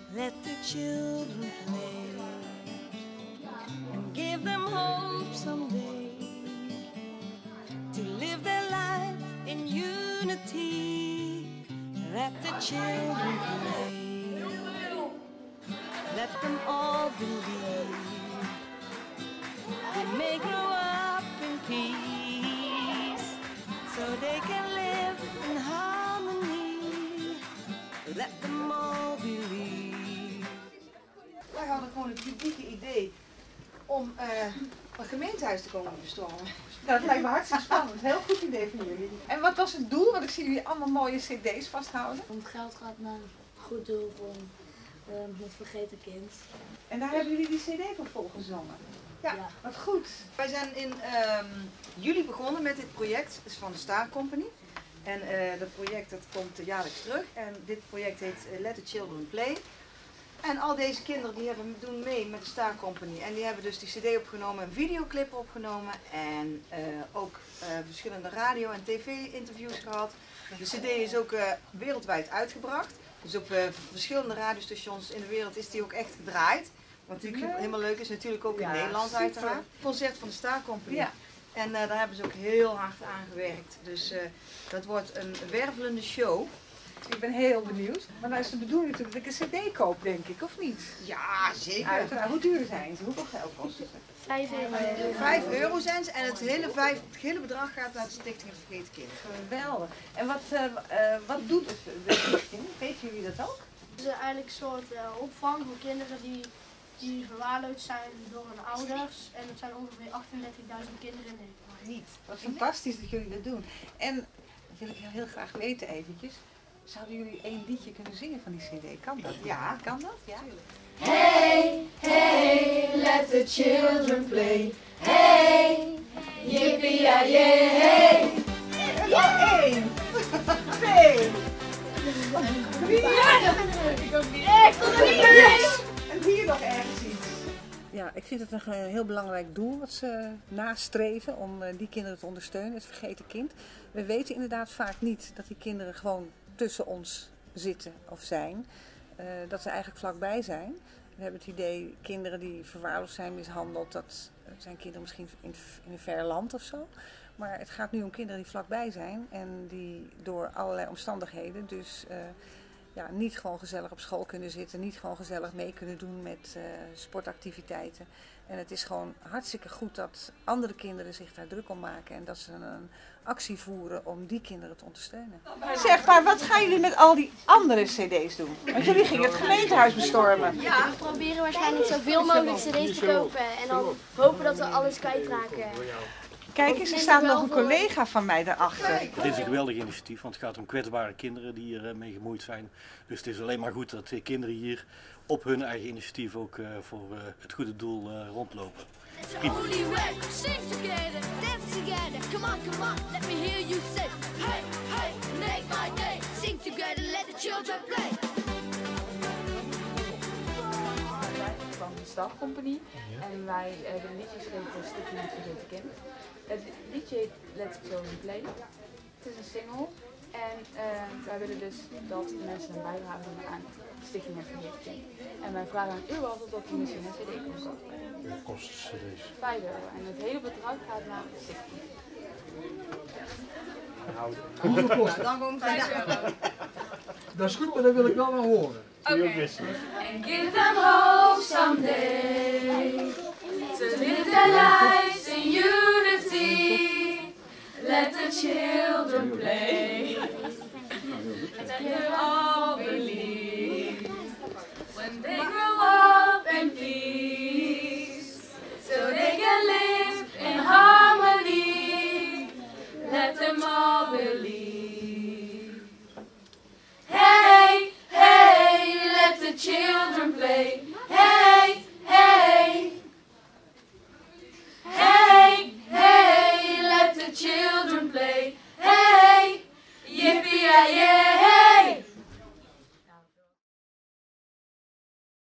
Let the children play and give them hope someday to live their life in unity. Let the children play. Let them all believe they may grow up in peace, so they can live in harmony. Let them all believe. Wij hadden gewoon het publieke idee om een gemeentehuis te komen bestormen. Nou, dat lijkt me hartstikke spannend. Heel goed idee van jullie. En wat was het doel? Want ik zie jullie allemaal mooie cd's vasthouden. Om het geld gaat naar een goed doel voor het vergeten kind. En daar hebben jullie die cd voor volgezongen. Ja, Ja. wat goed. Wij zijn in juli begonnen met dit project. Het is van de Star Company. En dat project dat komt jaarlijks terug. En dit project heet Let the Children Play. En al deze kinderen die doen mee met de Star Company. En die hebben dus die cd opgenomen, een videoclip opgenomen. En ook verschillende radio- en tv-interviews gehad. De cd is ook wereldwijd uitgebracht. Dus op verschillende radiostations in de wereld is die ook echt gedraaid. Wat natuurlijk helemaal leuk is, natuurlijk ook in Nederland uiteraard. Concert van de Star Company. Ja. En daar hebben ze ook heel hard aan gewerkt. Dus dat wordt een wervelende show. Ik ben heel benieuwd. Maar nou is de bedoeling natuurlijk dat ik een cd koop, denk ik, of niet? Ja, zeker. Uiteraard. Hoe duur zijn ze? Hoeveel geld kosten ze? 5 euro. 5 euro zijn ze en het hele bedrag gaat naar de Stichting Het Vergeten Kind. Geweldig. En wat doet de stichting? Weten jullie dat ook? Het is eigenlijk een soort opvang voor kinderen die verwaarloosd zijn door hun ouders. En dat zijn ongeveer 38.000 kinderen in Nederland. Niet. Wat fantastisch dat jullie dat doen. En dat wil ik heel graag weten eventjes. Zouden jullie één liedje kunnen zingen van die cd? Kan dat? Ja, kan dat? Ja. Hey, hey, let the children play. Hey, yippie ya hey. Ja, 1, 2, 3. En hier nog ergens iets. Ja, ik vind het een heel belangrijk doel wat ze nastreven om die kinderen te ondersteunen, het vergeten kind. We weten inderdaad vaak niet dat die kinderen gewoon tussen ons zitten of zijn. Dat ze eigenlijk vlakbij zijn. We hebben het idee, kinderen die verwaarloosd zijn, mishandeld, dat zijn kinderen misschien in een ver land of zo. Maar het gaat nu om kinderen die vlakbij zijn en die door allerlei omstandigheden dus niet gewoon gezellig op school kunnen zitten, niet gewoon gezellig mee kunnen doen met sportactiviteiten. En het is gewoon hartstikke goed dat andere kinderen zich daar druk om maken en dat ze een actie voeren om die kinderen te ondersteunen. Zeg maar, wat gaan jullie met al die andere cd's doen? Want jullie gingen het gemeentehuis bestormen. Ja, we proberen waarschijnlijk zoveel mogelijk cd's te kopen en dan hopen dat we alles kwijtraken. Kijk eens, er staat nog een collega van mij daarachter. Dit is een geweldig initiatief, want het gaat om kwetsbare kinderen die hiermee gemoeid zijn. Dus het is alleen maar goed dat de kinderen hier op hun eigen initiatief ook voor het goede doel rondlopen. Van de Star Company en wij hebben een liedje geschreven voor Stichting Het Vergeten Kind. Het liedje heet Let the Children Play. Het is een single en wij willen dus dat mensen een bijdrage doen aan Stichting Het Vergeten Kind. En wij vragen aan u altijd dat u misschien een cd kan kopen. Wat kost cd's? 5 euro en het hele bedrag gaat naar de stichting. Hoeveel kost het? Dan gewoon 5 euro. Dat is goed, maar dat wil ik wel maar horen. Okay. And give them hope someday to live their lives in unity. Let the children play. Let them all believe when they grow